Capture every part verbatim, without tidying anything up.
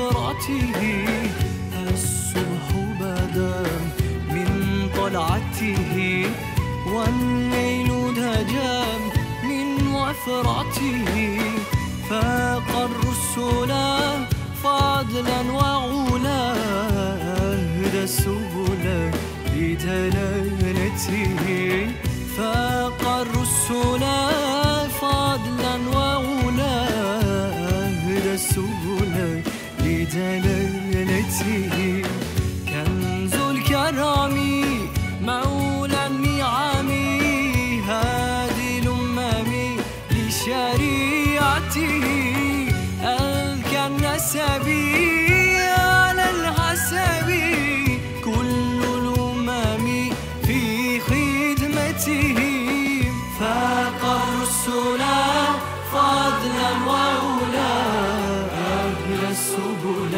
وفرته. الصبح بدا من طلعته والليل دجى من وفرته. فاق الرسل فضلا وعلا اهدى السبل بدلالته. فاق الرسل فضلا وعلا اهدى السبل بدلالته. كنز الكرم مولى النعم هادي الأمم لشريعته. أذكى النسب على الحسب كل الأمم في خدمته. فاق الرسل فضلا وعلا أهدى السبل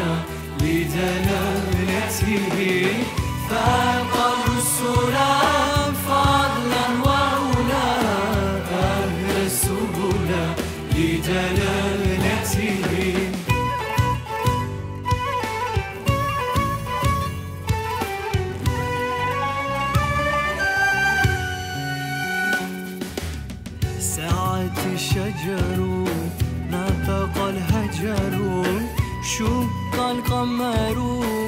بدلالته. فاق الرسل فضلا وعلا أهدى السبل بدلالته. سعت الشجر نطق الهجر شق القمر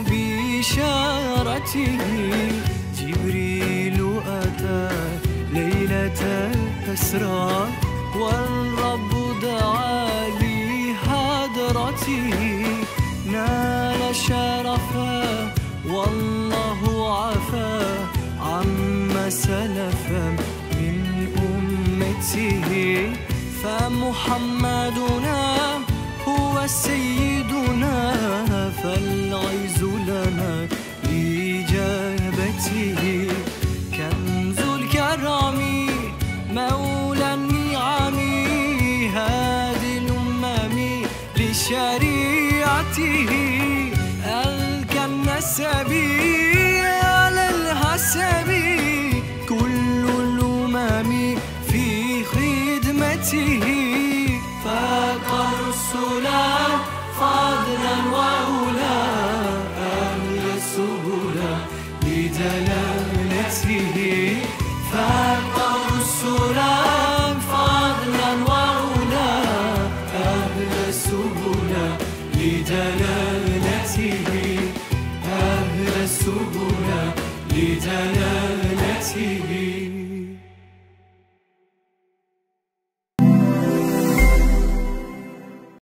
بإشارته. جبريل أتى ليلة الأسرى والرب دعا لحضرته. نال شرفا والله عفا عما سلف من أمته. فمحمدنا هو سيدنا فالعز لنا لإجابته. كنز الكرم مولى النعم هادي الأمم لشريعته. أذكى النسب على الحسب كل الأمم في خدمته. فاق الرسل فضلا وعلا أهدى السبل بدلالته. فاق الرسل فضلا وعلا أهدى السبل بدلالته. أهدى السبل بدلالته.